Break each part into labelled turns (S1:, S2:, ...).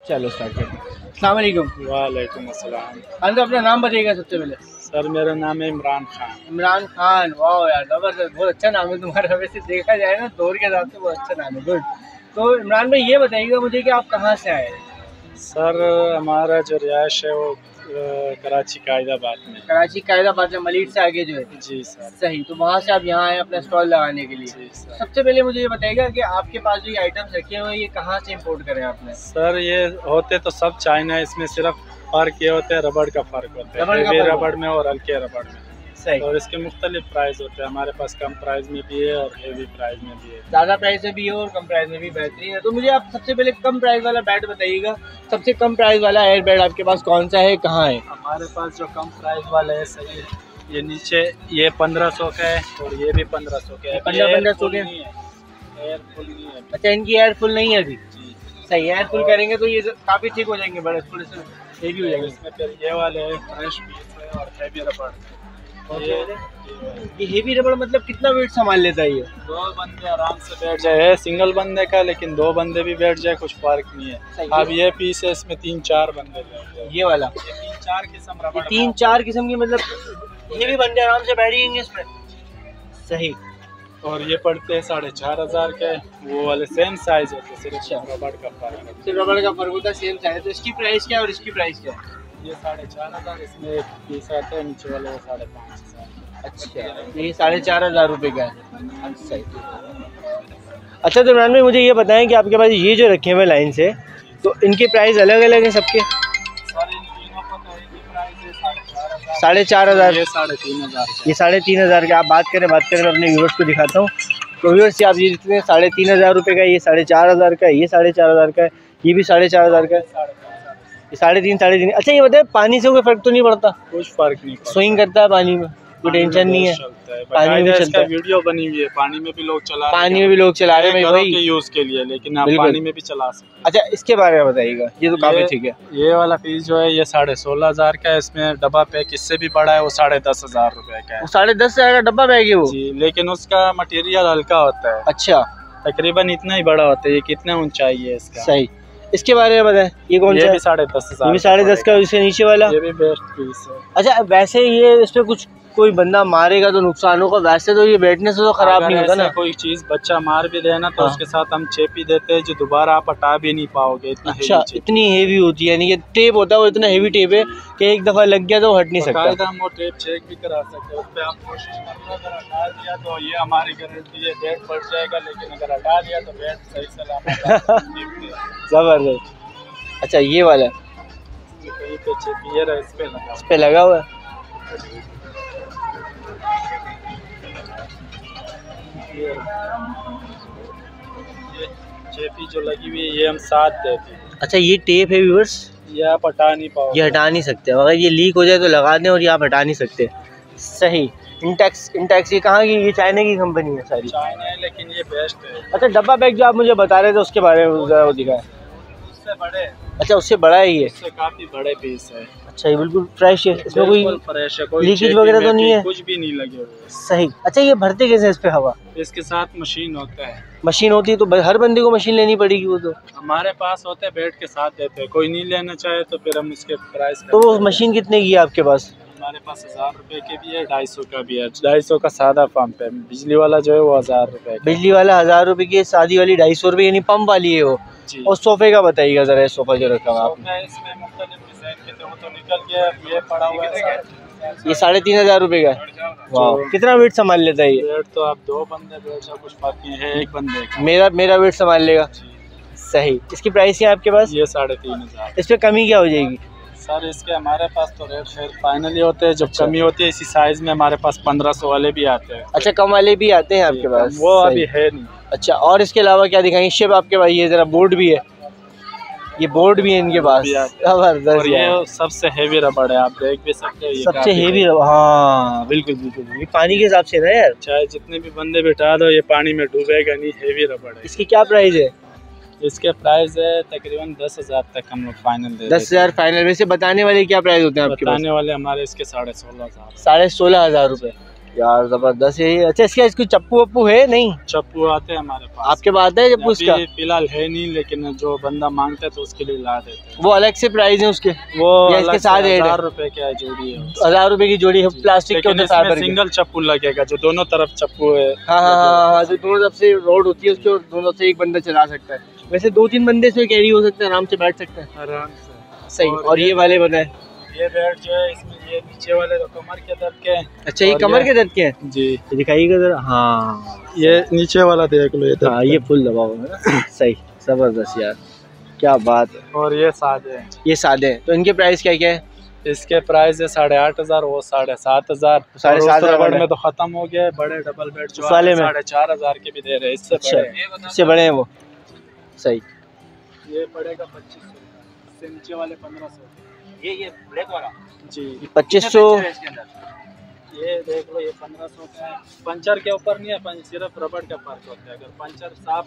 S1: चलो स्टार्ट करते हैं। अस्सलाम वालेकुम।
S2: वालेकुम अस्सलाम।
S1: हाँ तो अपना नाम बताइएगा सबसे पहले।
S2: सर मेरा नाम है इमरान खान।
S1: इमरान खान, वाह यार जबरदस्त, बहुत अच्छा नाम है तुम्हारा। वैसे देखा जाए ना दौर के हिसाब से बहुत अच्छा नाम है, गुड। तो इमरान भाई ये बताइएगा मुझे कि आप कहाँ से आए हैं?
S2: सर हमारा जो रिहाइश है वो कराची कायदाबाद में।
S1: कराची कायदाबाद में मलीर से आगे जो है।
S2: जी सर।
S1: सही, तो वहाँ से आप यहाँ आए अपना स्टॉल लगाने के लिए।
S2: जी सर।
S1: सबसे पहले मुझे ये बताइएगा कि आपके पास जो ये आइटम्स रखे हुए हैं ये कहाँ से इंपोर्ट करें आपने?
S2: सर ये होते तो सब चाइना है, इसमें सिर्फ फ़र्क ये होता है रबड़ का फ़र्क होता है,
S1: रबड़ का
S2: हेवी
S1: फ़र्क
S2: रबड़ में और हल्के रबड़ में।
S1: सही।
S2: और इसके मुख्तलिफ प्राइस होते हैं, हमारे पास कम प्राइस में भी है और हेवी प्राइस में भी है।
S1: ज़्यादा प्राइस में भी है और कम प्राइस में भी बेहतरीन है। तो मुझे आप सबसे पहले कम प्राइस वाला बैट बताइएगा। सबसे कम प्राइस वाला एयर बैट आपके पास कौन सा है, कहाँ है?
S2: हमारे पास जो कम प्राइस वाला है सही है, ये नीचे ये 1500 का है और ये भी 1500 का है।
S1: 1500 के
S2: एयर फुल नहीं है।
S1: अच्छा, इनकी एयर फुल नहीं है अभी।
S2: जी
S1: सही, एयर फुल करेंगे तो ये काफ़ी ठीक हो जाएंगे, बड़े थोड़े से हेवी हो जाएंगे।
S2: इसमें फिर ये वाले है फ्रेश पीस है और हैवी रबड़।
S1: ये हेवी रबड़ मतलब कितना वेट संभाल लेता है ये?
S2: 2 बंदे आराम से बैठ जाए, है सिंगल बंदे का, लेकिन 2 बंदे भी बैठ जाए कुछ फर्क नहीं है। अब ये पीस है, इसमें 3-4 बंदे बैठ जाए।
S1: ये वाला
S2: 3-4 किस्म रबड़,
S1: 3-4 किस्म की, मतलब हेवी बंदे आराम से बैठेंगे इसमें। सही।
S2: और ये पड़ते हैं 4500 के। वो वाले सेम साइज होते हैं, सिर्फ रबड़ का फर्क है।
S1: सिर्फ रबड़ का फर्क होता है, सेम साइज। तो इसकी प्राइस क्या है और इसकी प्राइस क्या है?
S2: ये 4500, इसमें एक पीस आता है, नीचे वाले वो 5500।
S1: अच्छा, ये 4500 रुपये का है। सही। अच्छा तो इमरान भाई मुझे ये बताएं कि आपके पास ये जो रखे हुए लाइन से, तो इनके प्राइस अलग अलग हैं सबके?
S2: सर इन तीनों का तो एक ही प्राइस है 4500।
S1: 4500।
S2: ये 3500।
S1: ये 3500 के। आप बात करें मैं अपने व्यूअर्स को दिखाता हूँ। तो व्यूअर्स से आप ये जितने 3500 रुपये का, ये 4500 का है, ये 4500 का है, ये भी 4500 का है, ये 3.5। अच्छा ये बताए पानी से कोई फर्क तो नहीं पड़ता?
S2: कुछ फर्क नहीं पड़ता।
S1: स्विंग करता है पानी में, कोई टेंशन नहीं है? पानी में चलता है।
S2: वीडियो बनी हुई है, पानी में भी लोग चला रहे हैं।
S1: पानी में भी लोग चला रहे हैं भाई,
S2: यूज के लिए, लेकिन आप पानी में भी चला सकते हैं।
S1: अच्छा इसके बारे में बताइएगा, ये तो काफी ठीक है।
S2: ये वाला पीस जो है ये 16,500 का है। इसमें डब्बा पैक इससे भी बड़ा है, वो 10,500 रुपए का है।
S1: वो 10,500 का डब्बा बैग है वो?
S2: जी, लेकिन उसका मटेरियल हल्का होता है।
S1: अच्छा,
S2: तकरीबन इतना ही बड़ा होता है। ये कितना ऊंचाई है इसका?
S1: सही। इसके बारे में बताएं, ये कौन सा?
S2: ये भी 10,500।
S1: ये भी 10,500 का। इसके नीचे वाला
S2: ये भी बेस्ट पीस है।
S1: अच्छा वैसे ये इस पे कुछ कोई बंदा मारेगा तो नुकसान होगा, वैसे तो ये बैठने से तो खराब नहीं होता ना?
S2: कोई चीज बच्चा मार भी देना तो उसके साथ हम चेपी देते हैं, जो दोबारा आप हटा भी नहीं पाओगे।
S1: अच्छा, इतनी हेवी होती है, यानी कि टेप होता है वो इतना हेवी टेप है कि एक दफा लग गया तो हट नहीं सकता।
S2: हम वो टेप चेक भी करा सकते हैं, उस पे आप कोशिश करना, अगर हटा दिया तो ये हमारी गारंटी है बेड बढ़ जाएगा, लेकिन अगर हटा दिया तो बेड सही सलामत।
S1: जबरदस्त। अच्छा ये वाला
S2: कहीं पे चेपियर है, इस
S1: पे लगा हुआ है।
S2: ये चेपी जो लगी हुई है ये हम साथ देते हैं।
S1: अच्छा ये टेप है व्यूअर्स,
S2: ये आप हटा नहीं पाओगे,
S1: ये हटा नहीं सकते। अगर ये लीक हो जाए तो लगा दें, और ये आप हटा नहीं सकते। सही। इंटेक्स ये कहाँ की? ये चाइना की कंपनी है सारी?
S2: चाइना है, लेकिन ये बेस्ट है।
S1: अच्छा डब्बा बैग जो आप मुझे बता रहे थे उसके बारे में ज़रा वो दिखाएं।
S2: उससे बड़े।
S1: अच्छा उससे बड़ा है ये?
S2: उससे काफी बड़े पीस है।
S1: अच्छा ये बिल्कुल फ्रेश है, इसमें कोई
S2: फ्रेश है, कोई
S1: लीकेज वगैरह तो नहीं है?
S2: कुछ भी नहीं लगे हुए।
S1: सही। अच्छा ये भरते कैसे इस पे हवा?
S2: इसके साथ मशीन होता है।
S1: मशीन होती है तो हर बंदे को मशीन लेनी पड़ेगी वो तो?
S2: हमारे पास होते हैं, बेड के साथ देते हैं। कोई नहीं लेना चाहे तो फिर हम उसके प्राइस।
S1: तो वो मशीन कितने की है आपके पास?
S2: हमारे पास 1000 रुपए के भी है, 250 का भी है। 250 का सादा पंप है, बिजली वाला जो है वो 1000 रुपए।
S1: बिजली वाला 1000 रुपए की, शादी वाली 250 रुपए, यानी पंप वाली है वो। और सोफे का बताइएगा जरा, सोफा जो रखा हुआ आपने?
S2: इसमें मुख्तलिफ डिजाइन के थे, वो तो निकल गया, ये पड़ा हुआ है।
S1: ये 3500 रुपए का है। वाह, कितना वेट संभाल लेता है ये?
S2: वेट तो आप 2 बंदे बैठ जाओ, कुछ फर्क नहीं है, एक बंदे का।
S1: मेरा वेट संभाल लेगा। सही। इसकी प्राइस क्या है आपके पास?
S2: ये 3500।
S1: इस पे कमी क्या हो जाएगी?
S2: सर इसके हमारे पास तो रेट शेयर फाइनली होते हैं, जब कमी होती है इसी साइज में हमारे पास 1500 वाले भी आते हैं।
S1: अच्छा कम वाले भी आते हैं आपके पास?
S2: वो अभी है नहीं।
S1: अच्छा और इसके अलावा क्या दिखाएंगे? शिप आपके पास, ये जरा बोर्ड भी है, ये बोर्ड भी है इनके पास। जबरदस्त।
S2: ये सबसे हेवी रबड़ है, आप देख भी सकते हैं।
S1: सबसे हेवी रबड़, हाँ बिल्कुल बिल्कुल। ये पानी के हिसाब से ना यार,
S2: चाहे जितने भी बंदे बिठा दो ये पानी में डूबेगा नहीं, हेवी रबड़ है।
S1: इसकी क्या प्राइस है?
S2: इसके प्राइस है तकरीबन 10,000 तक हम लोग फाइनल दे
S1: 10,000 फाइनल। वैसे बताने वाले क्या प्राइस होते हैं आपके पास?
S2: बताने वाले हमारे इसके 16,500।
S1: 16,500 रुपये। यार जबरदस्त है ये। अच्छा इसका इसको चप्पू वप्पू है नहीं?
S2: चप्पू आते हैं हमारे पास।
S1: आपके पास आता है चप्पू इसका?
S2: फिलहाल है नहीं, लेकिन जो बंदा मांगता है तो उसके लिए ला देते हैं।
S1: वो अलग से प्राइस है उसके?
S2: वो
S1: इसके साथ
S2: 1000 रुपए की जोड़ी है।
S1: 1000 रुपए की जोड़ी है प्लास्टिक के
S2: अंदर। सिंगल चप्पू लगेगा जो दोनों तरफ चप्पू है।
S1: हाँ, जो दोनों तरफ से रोड होती है उसके दोनों से एक बंदा चला सकता है। वैसे 2-3 बंदे इसमें कैरी हो सकते हैं, आराम से बैठ सकते हैं
S2: आराम से।
S1: सही। और ये वाले बनाए,
S2: ये बेड जो है इसमें ये नीचे वाले तो कमर के दर्द के हैं।
S1: अच्छा ये कमर के दर्द के हैं
S2: जी,
S1: दिखाइएगा जरा। हाँ
S2: ये नीचे वाला देख लो, ये
S1: हाँ ये फुल दबा हुआ है। सही जबरदस्त यार, क्या बात है।
S2: और ये सादे हैं,
S1: ये सादे हैं, तो इनके प्राइस क्या क्या है?
S2: इसके प्राइस है 8500, वो 7500।
S1: 7500
S2: में तो खत्म हो गया है। बड़े डबल बेड जो 4500 के भी दे रहे हैं, इससे बड़े हैं
S1: वो। सही,
S2: ये पड़ेगा 2500, नीचे वाले 1500।
S1: ये ब्लैक वाला
S2: जी
S1: 2500।
S2: ये देख लो, ये 1500 का है। पंचर के ऊपर नहीं है, सिर्फ रबड़ का फर्क होता है। अगर पंचर साफ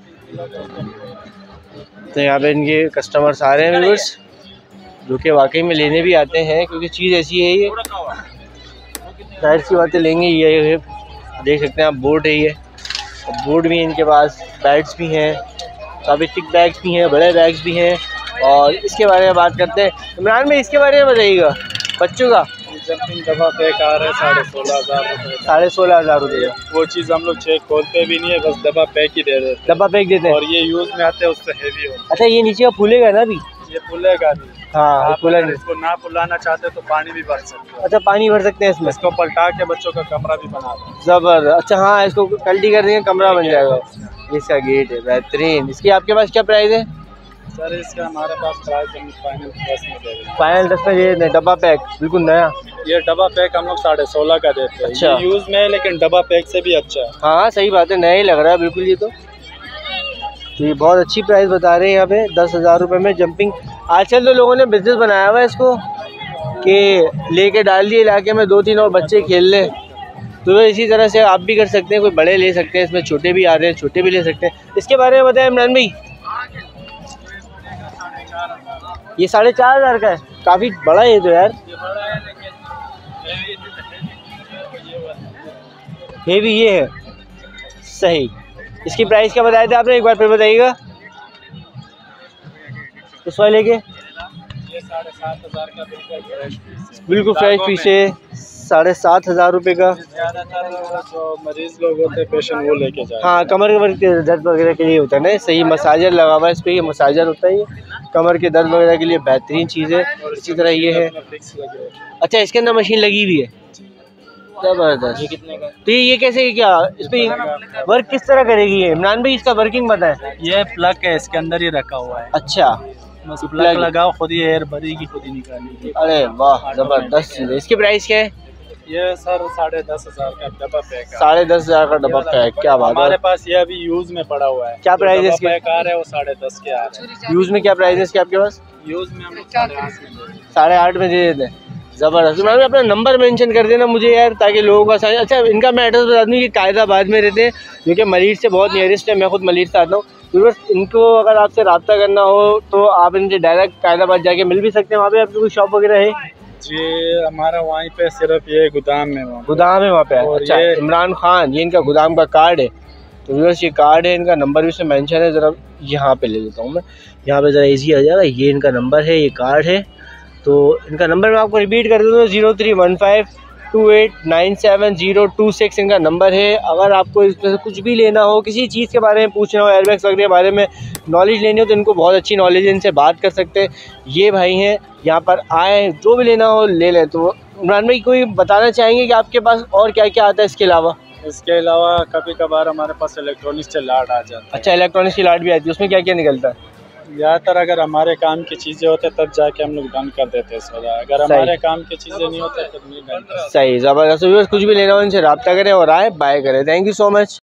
S1: तो यहाँ पे इनके कस्टमर्स आ रहे हैं व्यूअर्स, जो कि वाकई में लेने भी आते हैं, क्योंकि चीज़ ऐसी है ये जाहिर सी बातें लेंगे। ये देख सकते हैं आप, बोर्ड है ये, बोर्ड भी है इनके पास, बैट्स भी हैं, काफ़ी थिक बैग्स भी हैं, बड़े बैग्स भी हैं। और इसके बारे में बात करते हैं। इमरान भाई इसके बारे में बताइएगा, बच्चों का
S2: जंपिंग डब्बा पैक आ रहा है 16,500 रुपये।
S1: 16,500 रुपये।
S2: वो चीज़ हम लोग चेक खोलते भी नहीं है, बस डब्बा पैक ही दे देते।
S1: डब्बा पैक देते हैं,
S2: और ये यूज़ में आते हैं उससे हेवी होता है।
S1: अच्छा ये नीचे का फूलेगा ना अभी?
S2: ये फूलेगा नहीं।
S1: हाँ फूला नहीं।
S2: इसको ना फुलाना चाहते तो पानी भी भर सकते हैं।
S1: अच्छा पानी भर सकते हैं इसमें?
S2: इसको पलटा के बच्चों का कमरा भी बना दें।
S1: जबर। अच्छा हाँ, इसको पलटी कर देंगे, कमरा बन जाएगा। इसका गेट है बेहतरीन। इसकी आपके पास क्या प्राइस है?
S2: सर इसका हमारे पास प्राइस फाइनल 10 में दे देंगे।
S1: फाइनल 10 में दे दें, डब्बा पैक बिल्कुल नया।
S2: ये डब्बा पैक हम लोग 16.5 का देते हैं।
S1: अच्छा।
S2: ये यूज़ में है लेकिन डब्बा पैक से भी अच्छा है।
S1: हाँ सही बात है, नया ही लग रहा है बिल्कुल ये तो ये बहुत अच्छी प्राइस बता रहे हैं यहाँ पे 10,000 रुपये में जंपिंग। आजकल तो लोगों ने बिजनेस बनाया हुआ है इसको कि लेके डाल दिए इलाके में, 2-3 और बच्चे खेल लें। तो इसी तरह से आप भी कर सकते हैं, कोई बड़े ले सकते हैं, इसमें छोटे भी आ रहे हैं, छोटे भी ले सकते हैं। इसके बारे में बताएं इमरान भाई। ये 4,500 का है, काफ़ी बड़ा है तो यार। हेवी ये है, सही। इसकी प्राइस क्या बताए थे आपने, एक बार फिर बताइएगा। इस वाले के
S2: ये 7,500 का
S1: बिल्कुल फ्रेश पीस है, 7,500 रुपये का।
S2: ज़्यादातर जो मरीज लोग होते हैं पेशेंट वो लेके जाए।
S1: हाँ कमर के दर्द वगैरह के लिए होता है ना, सही। मसाजर लगा हुआ है इस पर, ये मसाजर होता है, ये कमर के दर्द वगैरह के लिए बेहतरीन चीज़ है। इसी तरह ये है। अच्छा इसके अंदर मशीन लगी हुई है, जबरदस्त। ये कितने का? तो ये कैसे, क्या इस पर वर्क किस तरह करेगी ये इमरान भाई? इसका वर्किंग बताएं।
S2: ये प्लग है, इसके अंदर ही रखा हुआ है।
S1: अच्छा
S2: बस प्लग लगाओ, खुद ही एयर भरेगी, खुद ही निकालेगी।
S1: अरे वाह जबरदस्त चीज़ है। इसकी प्राइस क्या है?
S2: ये सर 10,500 का डब्बा पैक है।
S1: 10,500 का डब्बा पैक, क्या बात है।
S2: हमारे पास ये अभी यूज में पड़ा हुआ है।
S1: क्या प्राइस है इसके?
S2: पैक आ रहा है वो 10.5 के आ रहे हैं।
S1: यूज में क्या प्राइस है इसके आपके पास?
S2: यूज में हम लोग 8.5
S1: 8.5 में दे देते हैं, ज़बरदस्त। मैं अपना नंबर मेंशन कर देना मुझे यार, ताकि लोगों का साइन। अच्छा इनका मैं एड्रेस बता दूँ कि कायदाबाद में रहते हैं, जो कि मलीर से बहुत नियरेस्ट है। मैं खुद मलीर से आता हूँ। तो इनको अगर आपसे रब्ता करना हो तो आप इनसे डायरेक्ट कायदाबाद जाके मिल भी सकते हैं। वहाँ पे आपकी कोई शॉप वगैरह है?
S2: जी हमारा वहीं पे सिर्फ ये गोदाम में,
S1: गोदाम है वहाँ पे। अच्छा इमरान खान, ये इनका गोदाम का कार्ड है। तो व्यूअर्स ये कार्ड है, इनका नंबर भी इसमें मेंशन है। ज़रा यहाँ पे ले लेता हूँ मैं, यहाँ पे ज़रा इजी आ जाएगा। ये इनका नंबर है, ये कार्ड है। तो इनका नंबर मैं आपको रिपीट कर देता हूँ, 03152897 026 इनका नंबर है। अगर आपको इसमें से कुछ भी लेना हो, किसी चीज़ के बारे में पूछना हो, एयरबैग्स वगैरह के बारे में नॉलेज लेनी हो, तो इनको बहुत अच्छी नॉलेज है, इनसे बात कर सकते हैं। ये भाई हैं, यहाँ पर आए, जो भी लेना हो ले लें। तो इमरान भाई कोई बताना चाहेंगे कि आपके पास और क्या क्या आता है इसके अलावा?
S2: इसके अलावा कभी कभार हमारे पास इलेक्ट्रॉनिक्स से लाट आ जाता है।
S1: अच्छा इलेक्ट्रॉनिक्स की लाट भी आती है, उसमें क्या क्या निकलता है?
S2: ज़्यादातर अगर हमारे काम की चीज़ें होते तब जाके हम लोग डन कर देते हैं सौदा। अगर हमारे काम की चीज़ें नहीं होते तब नहीं डन करते।
S1: सही, ज़बरदस्त। कुछ भी लेना हो इनसे रब्ता करें और आए बाय करें। Thank you so much.